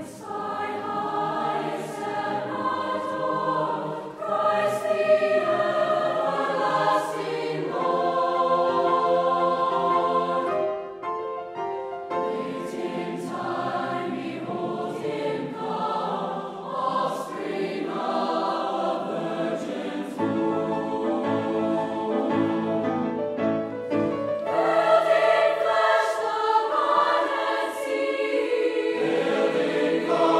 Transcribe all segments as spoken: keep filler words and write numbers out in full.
God.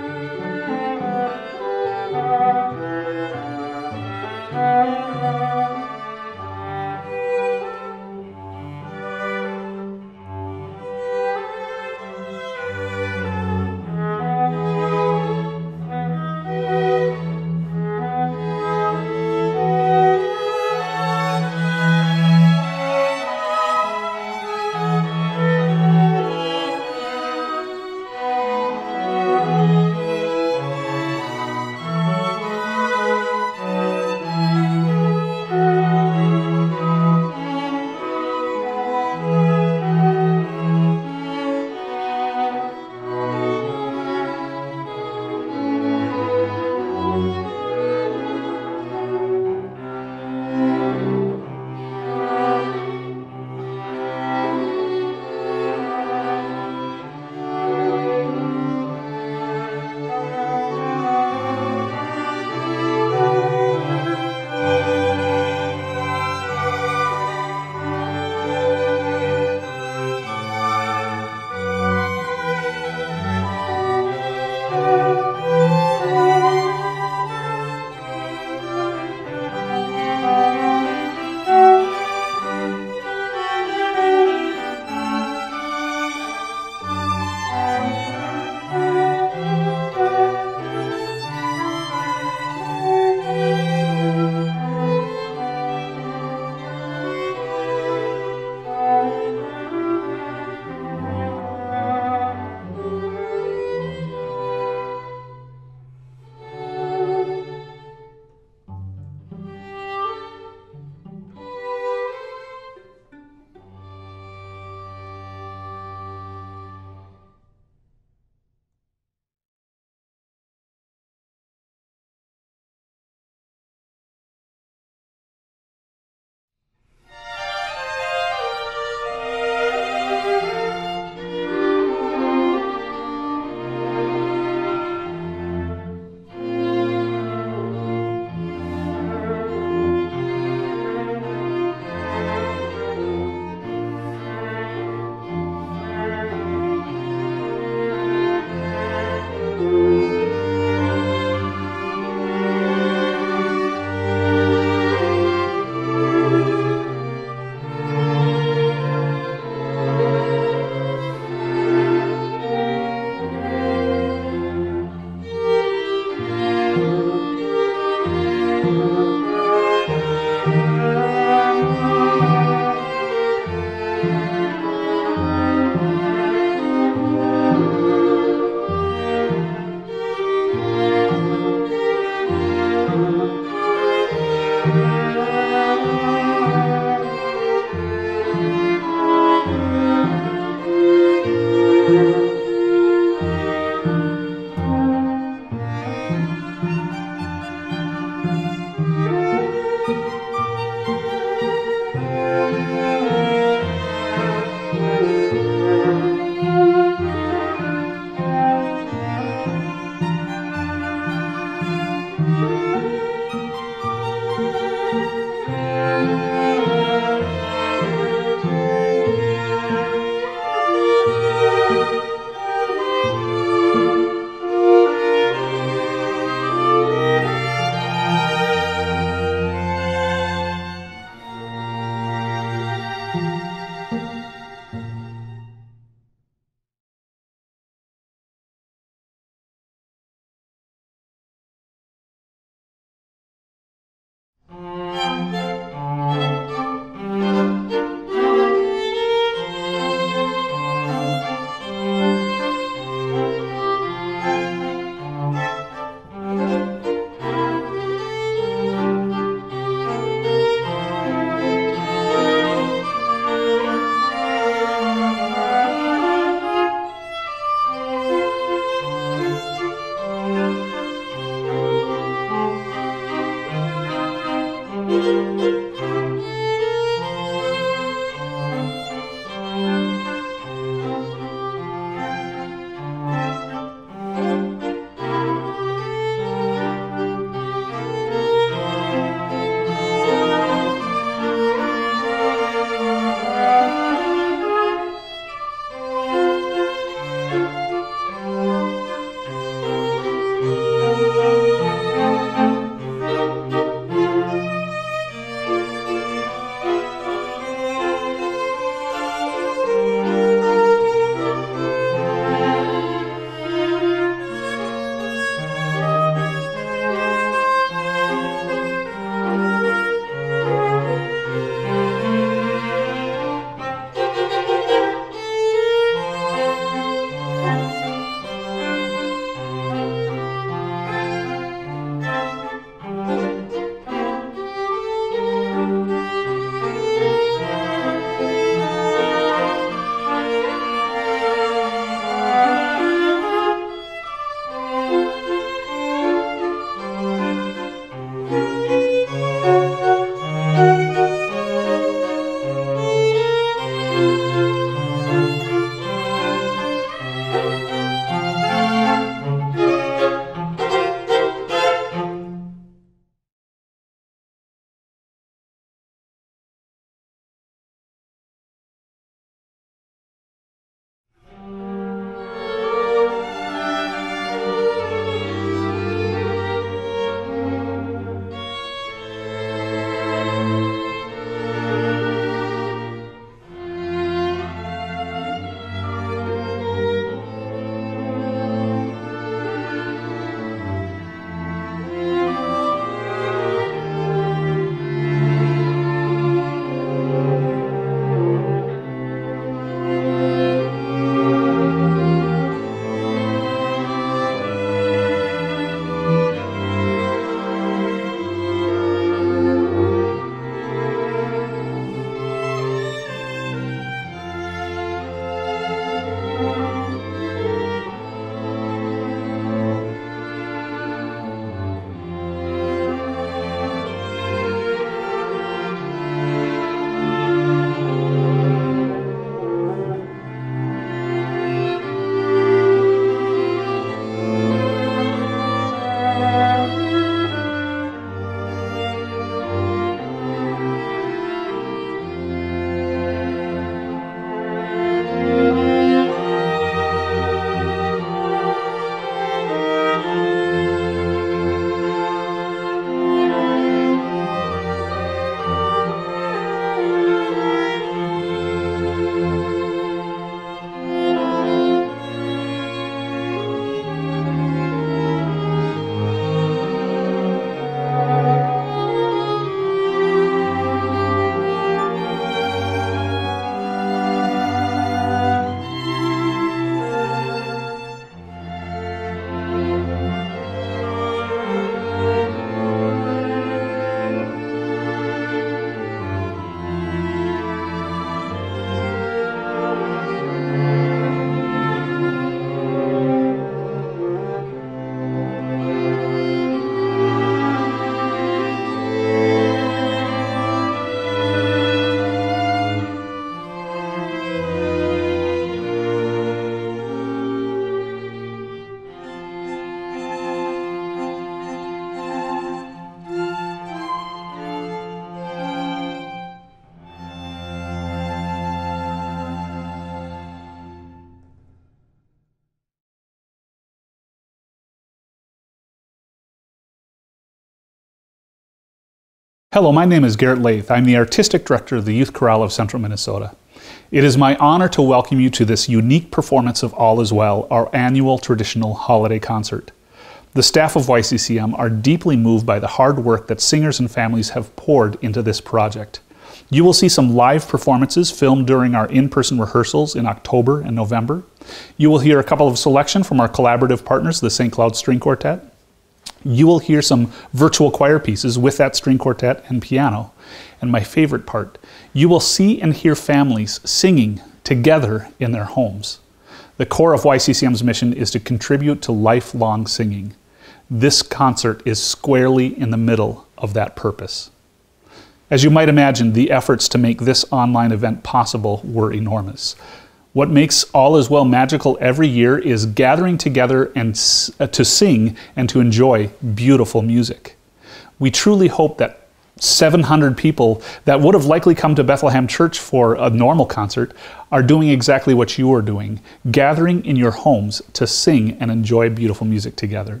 Hello, my name is Garrett Lath. I'm the Artistic Director of the Youth Chorale of Central Minnesota. It is my honor to welcome you to this unique performance of All Is Well, our annual traditional holiday concert. The staff of Y C C M are deeply moved by the hard work that singers and families have poured into this project. You will see some live performances filmed during our in-person rehearsals in October and November. You will hear a couple of selection from our collaborative partners, the Saint Cloud String Quartet. You will hear some virtual choir pieces with that string quartet and piano. And my favorite part, you will see and hear families singing together in their homes. The core of Y C C M's mission is to contribute to lifelong singing. This concert is squarely in the middle of that purpose. As you might imagine, the efforts to make this online event possible were enormous. What makes All Is Well magical every year is gathering together and uh, to sing and to enjoy beautiful music. We truly hope that seven hundred people that would have likely come to Bethlehem Church for a normal concert are doing exactly what you are doing, gathering in your homes to sing and enjoy beautiful music together.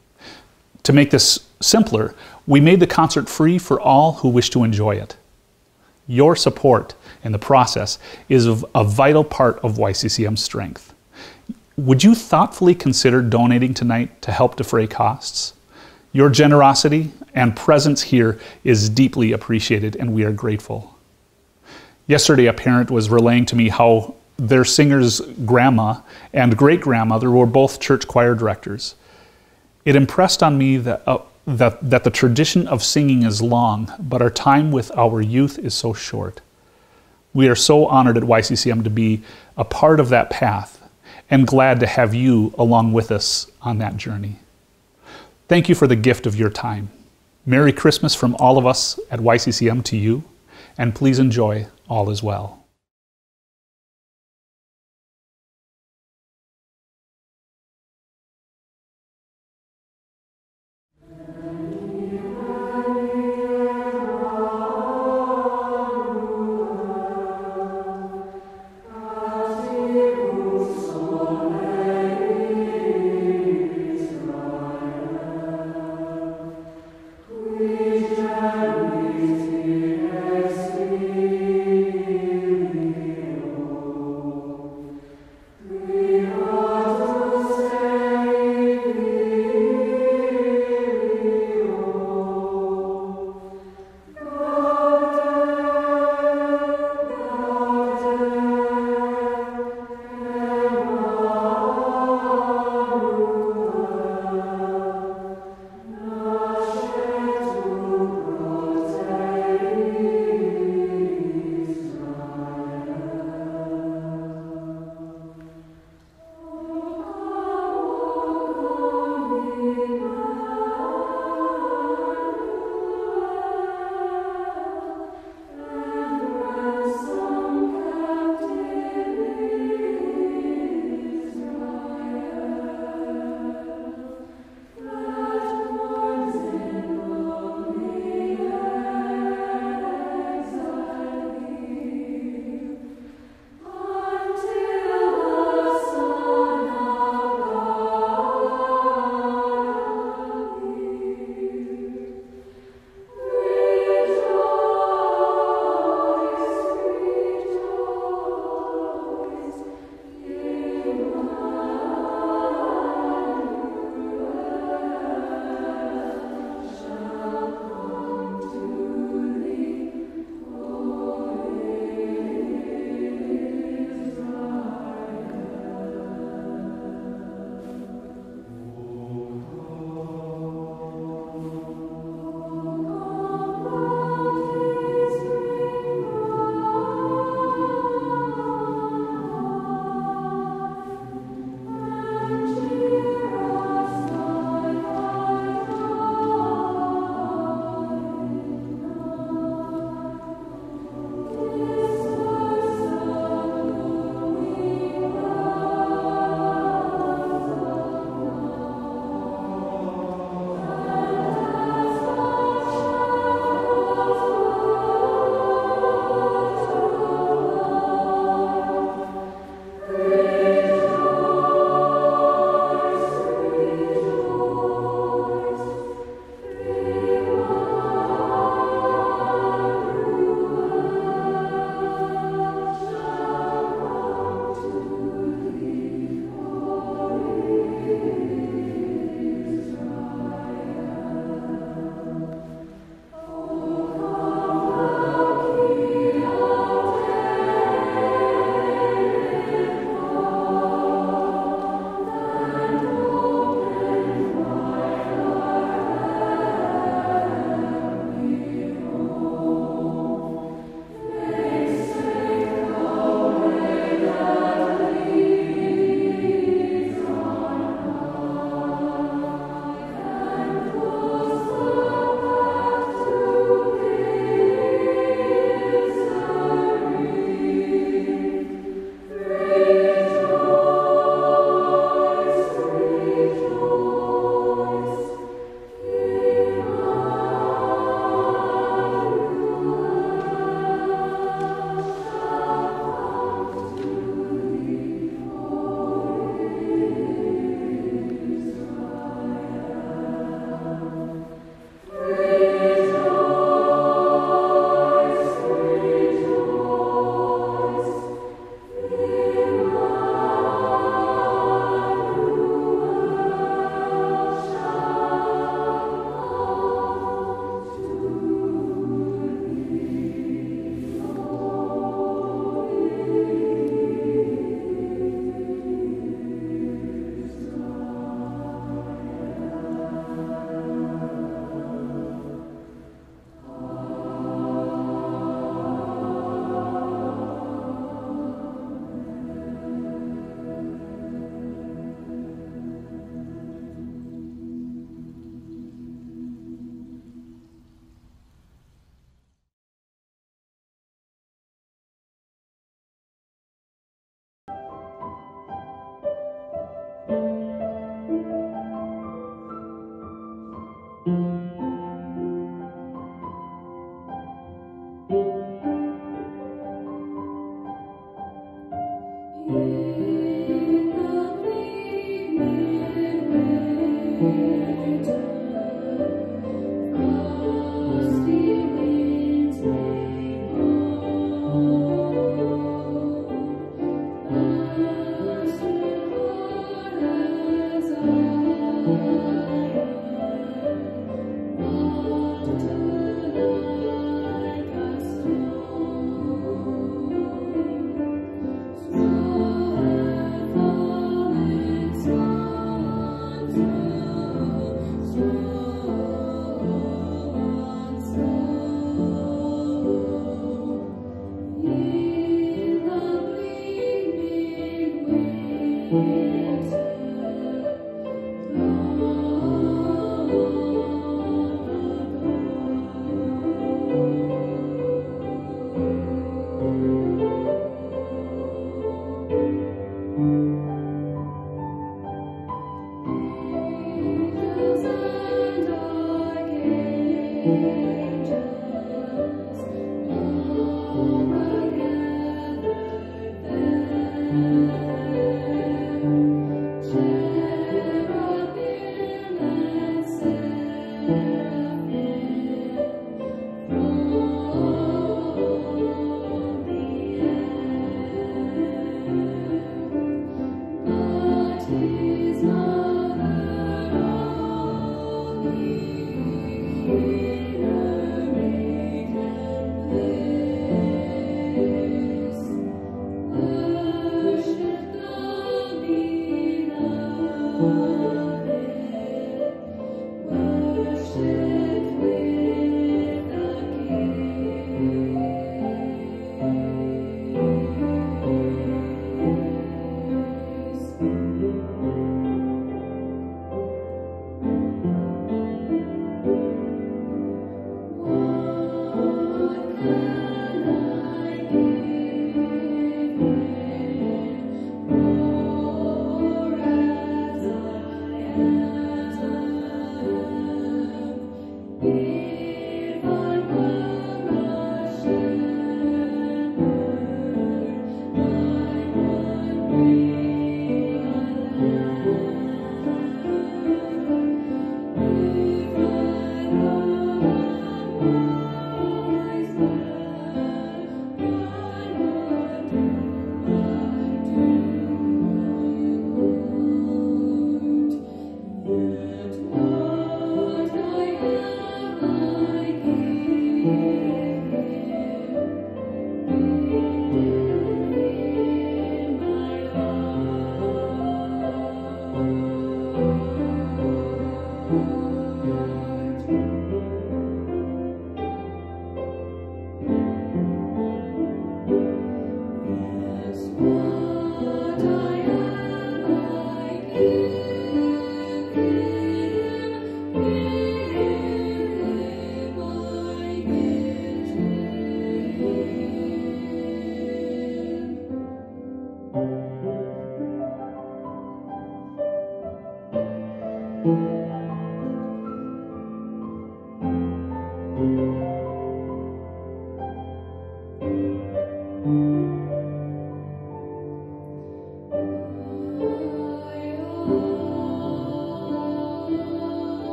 To make this simpler, we made the concert free for all who wish to enjoy it. Your support in the process is a vital part of Y C C M's strength. Would you thoughtfully consider donating tonight to help defray costs? Your generosity and presence here is deeply appreciated, and we are grateful. Yesterday, a parent was relaying to me how their singer's grandma and great-grandmother were both church choir directors. It impressed on me that uh, That, that the tradition of singing is long, but our time with our youth is so short. We are so honored at Y C C M to be a part of that path and glad to have you along with us on that journey. Thank you for the gift of your time. Merry Christmas from all of us at Y C C M to you, and please enjoy All Is Well. We shall be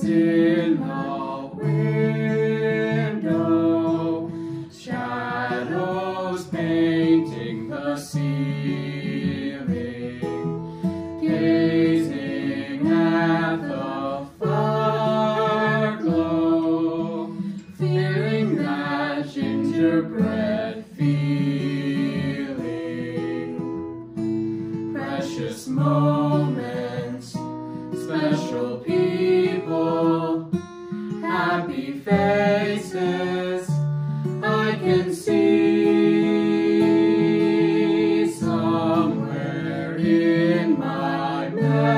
in the window, shadows painting the ceiling, gazing at the fire glow, feeling that gingerbread feeling. Precious moments, special people, happy faces I can see somewhere in my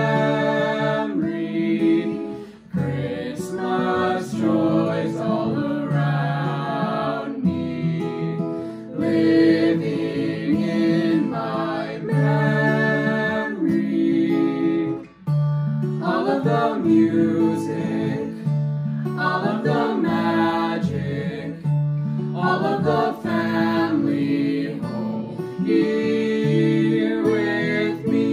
memory. Christmas joys all around me, living in my memory. All of the music, all of the magic, all of the family home here with me.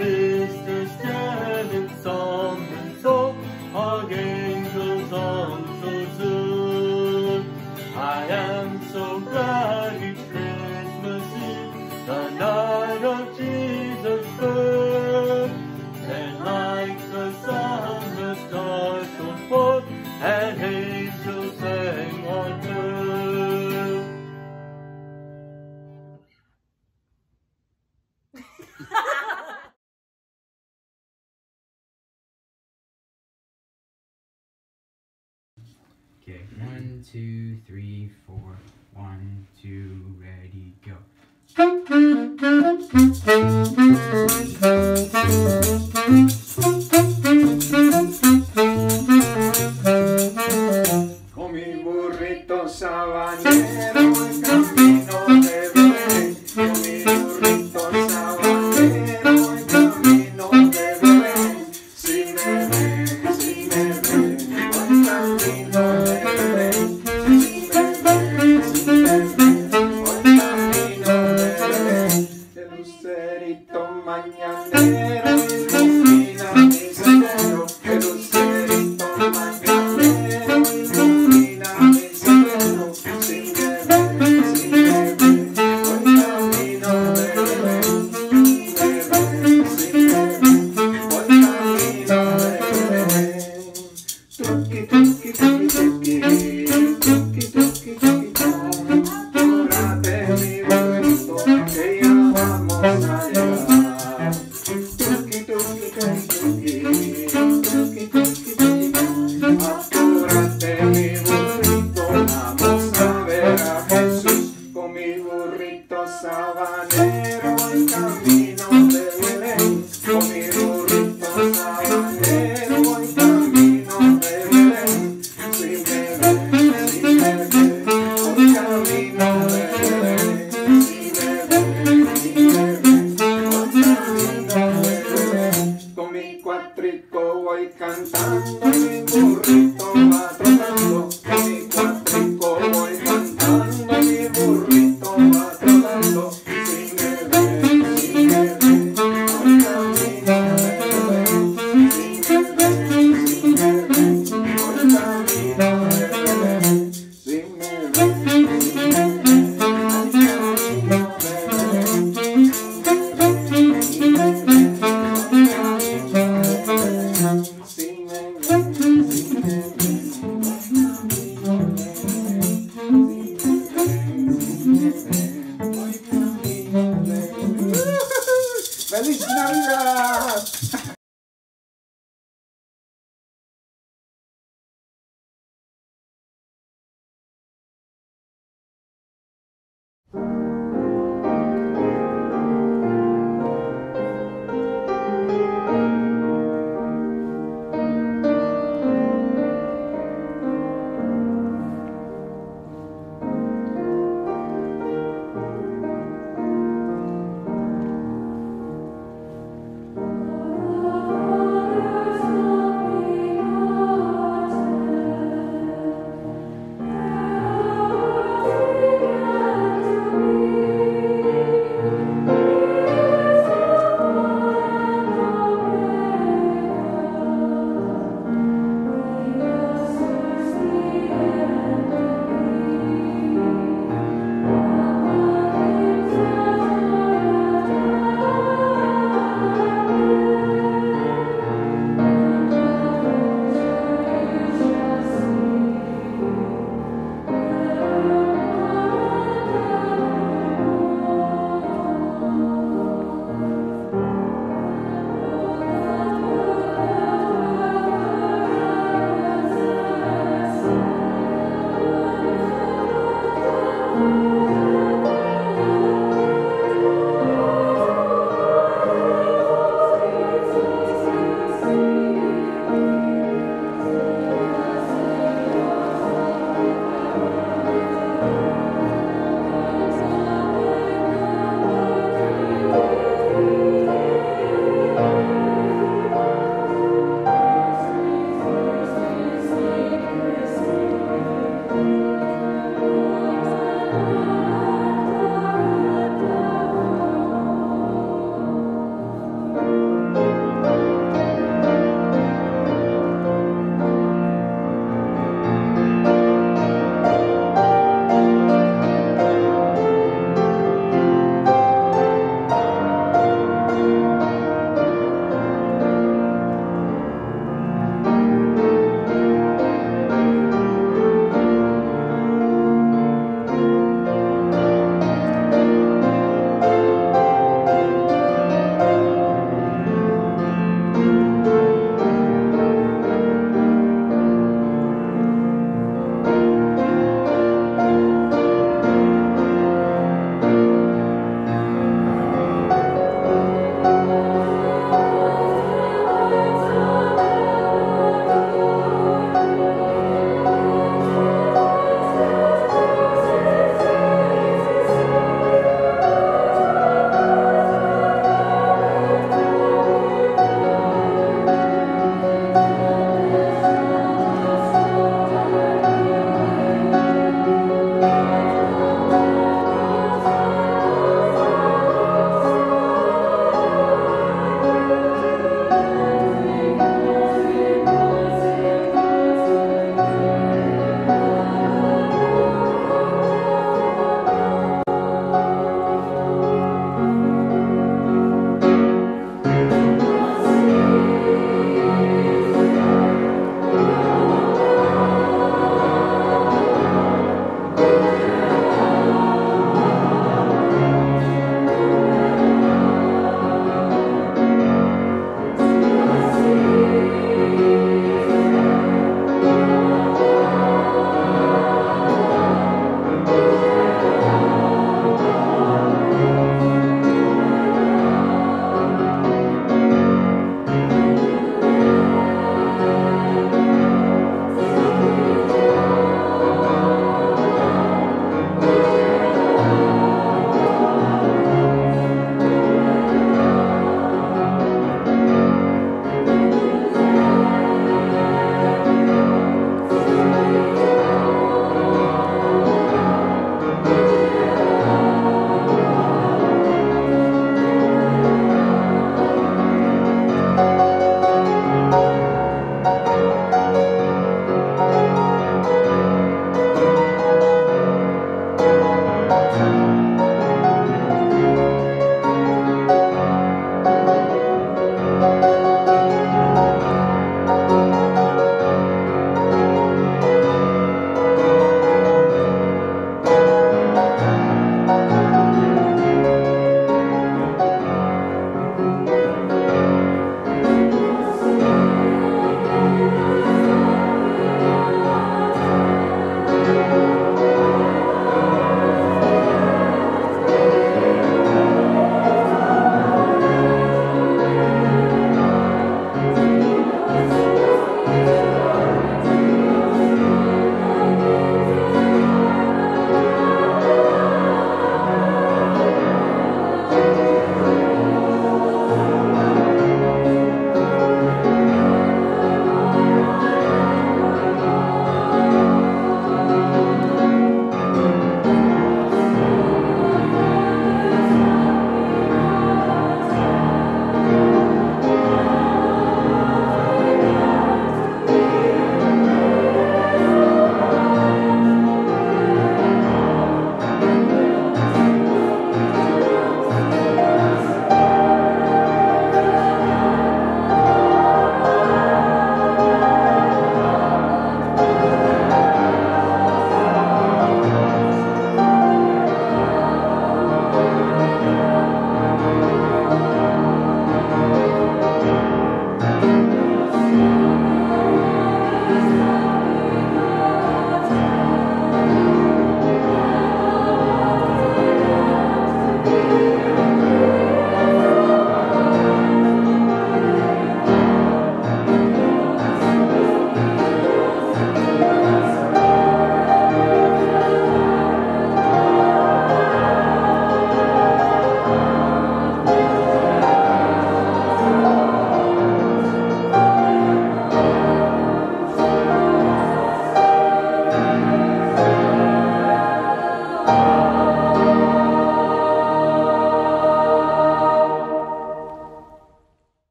Mister Sterling song and so archangels on so soon. I am so glad it's Christmas Eve, the night of Jesus' birth. Then like the sun the stars shone forth, and angels sang on earth. Okay, one, two, three, four. One, two, ready, go. Con mi burrito sabanero en camino de Belén. Con mi burrito sabanero en camino de Belén. Si me ven, si me ven, voy camino de Belén. Si me ven, si me ven, voy camino de Belén. El lucerito mañanero ilumina mi sendero. El lucerito mañanero ilumina mi sendero. Si me ven, si me ven, voy camino de Belén. Si me ven, si me ven, voy camino de Belén. Tuki, tuki, tuki, tuki, tuki, tuki, tuki, apúrate mi burrito, que ya vamos a llegar. Tuki, tuki, tuki, tuki, tuki, tuki, tuki, apúrate mi burrito, vamos a ver a Jesús. Con mi burrito sabanero voy camino de Belén. Con mi burrito sabanero voy camino de Belén. Si me ven, si me ven, voy camino de Belén. Si me ven, si me ven, voy camino de Belén. Con mi cuatrico voy cantando, mi burrito va trotando. Con mi cuatrico voy cantando, mi burrito va trotando. Si me ven, si me ven, voy camino de Belén. Si me ven, si me ven, voy camino de Belén. Si me ven, si me ven, voy camino de Belén. Si me ven, si me ven, voy camino de Belén. Si me ven.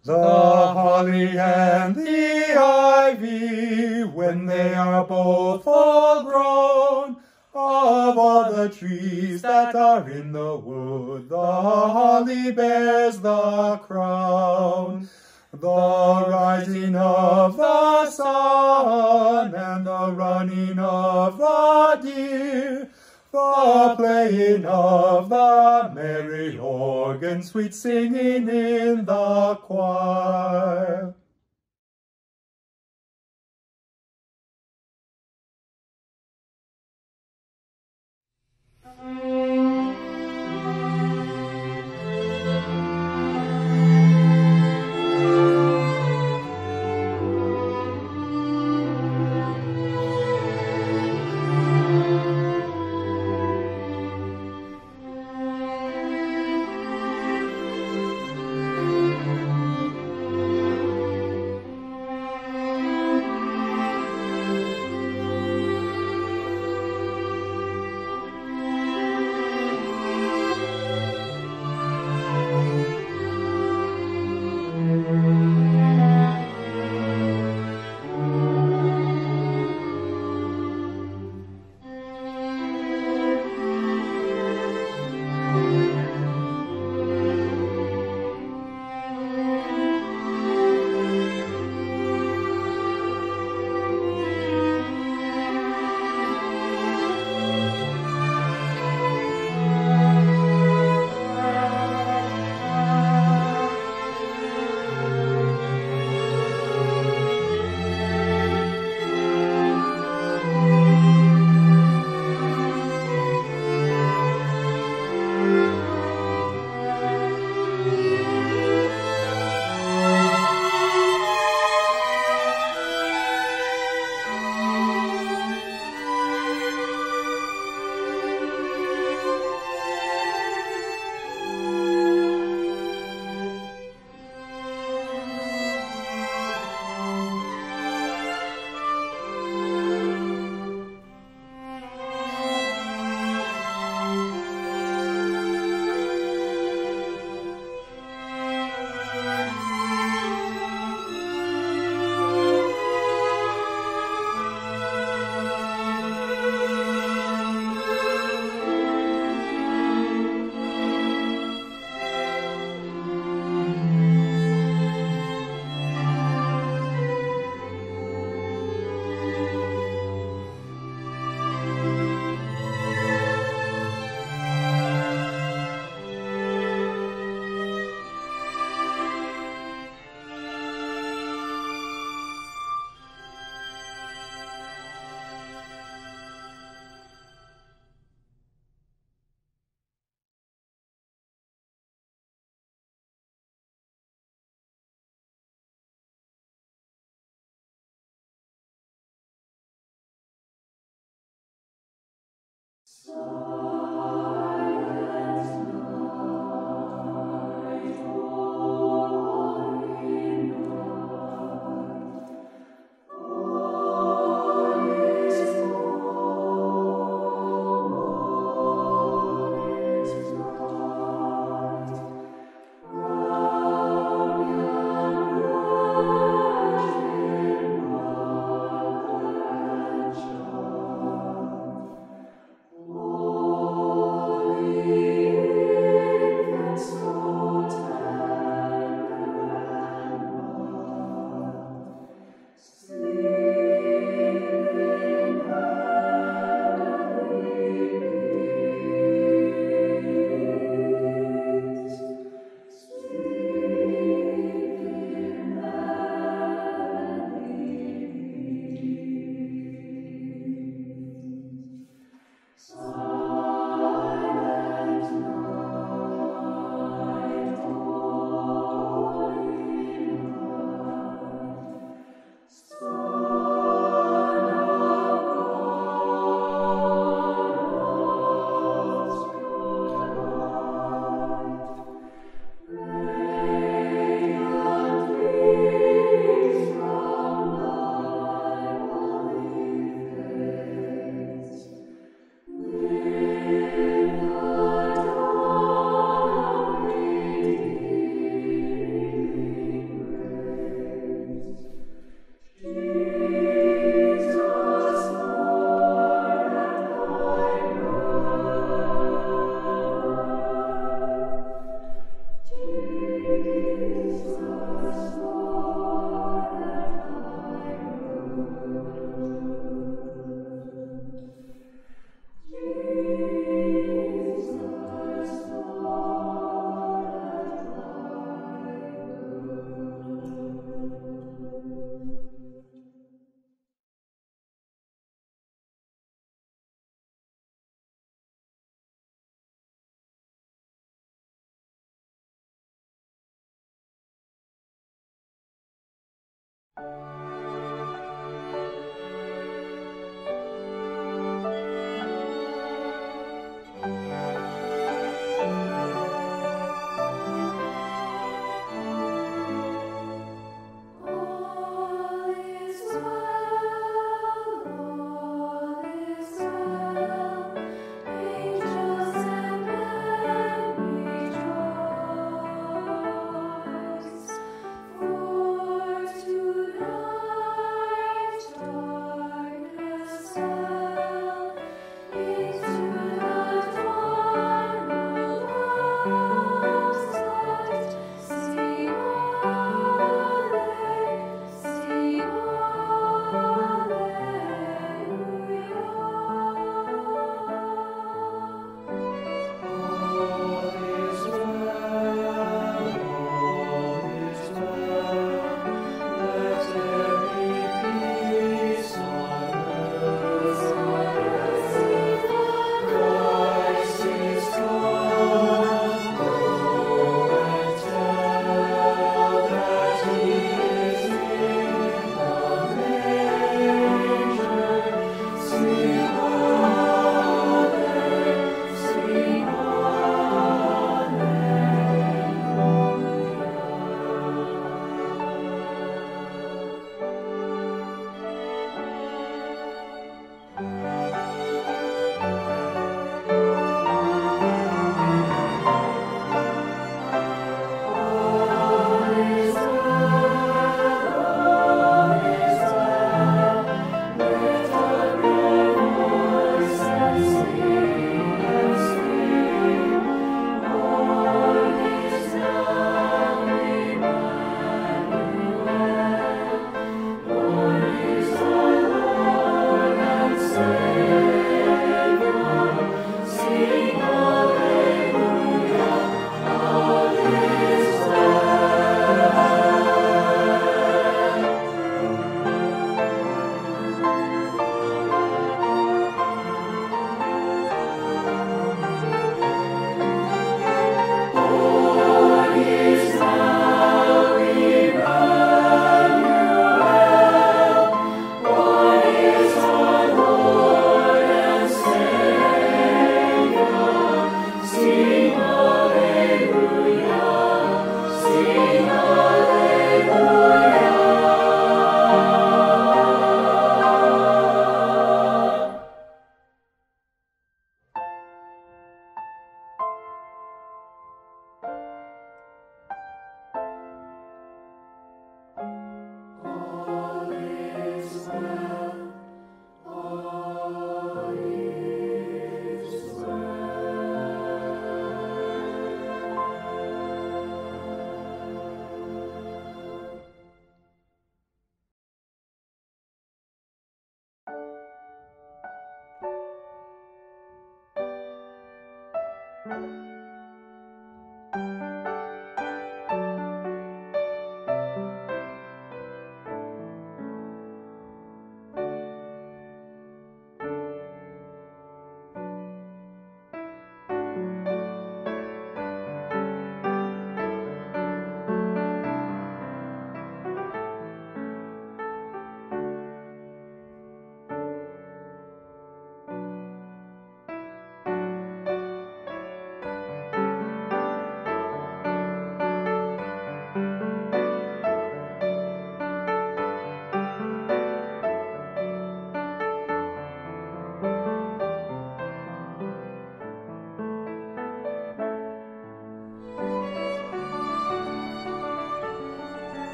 The holly and the ivy, when they are both full grown, of all the trees that are in the wood, the holly bears the crown. The rising of the sun and the running of the deer, the playing of the merry organ, sweet singing in the choir.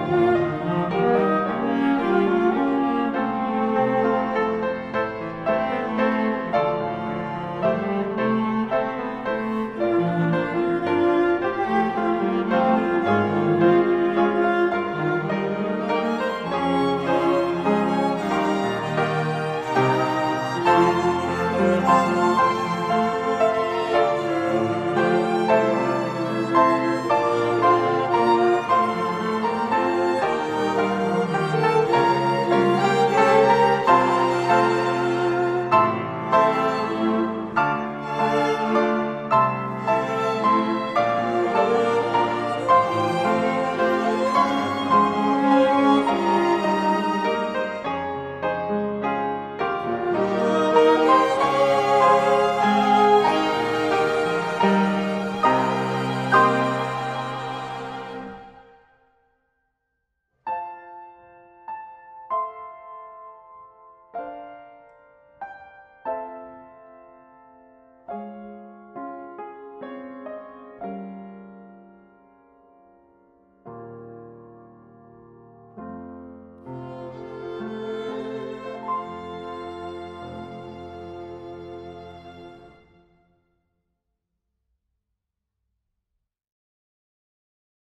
Thank you.